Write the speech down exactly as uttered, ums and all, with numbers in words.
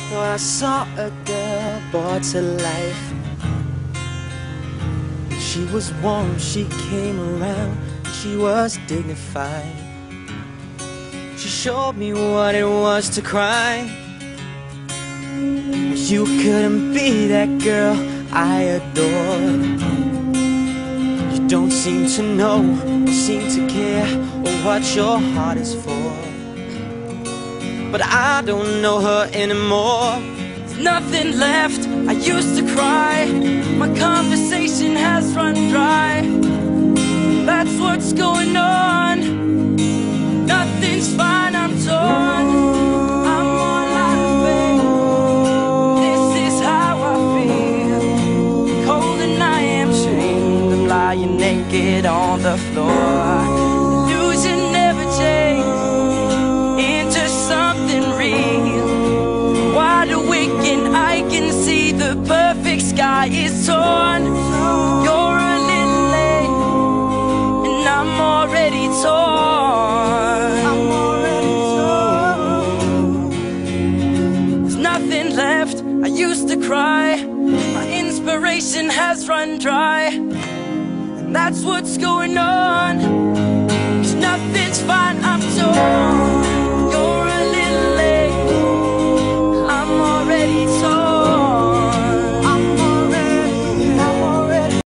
Thought I saw a girl brought to life. She was warm, she came around, she was dignified. She showed me what it was to cry. You couldn't be that girl I adored. You don't seem to know, or seem to care, or what your heart is for. But I don't know her anymore. There's nothing left, I used to cry. My conversation has run dry. That's what's going on. Nothing's fine, I'm torn. I'm all out of faith. This is how I feel. Cold and I am chained. I'm lying naked on the floor. Illusion never changed into something real. Wide awake and I can see the perfect sky is torn. You're a little late and I'm already torn. I'm already torn. There's nothing left, I used to cry. My inspiration has run dry. And that's what's going on. 'Cause nothing's fine, I'm torn.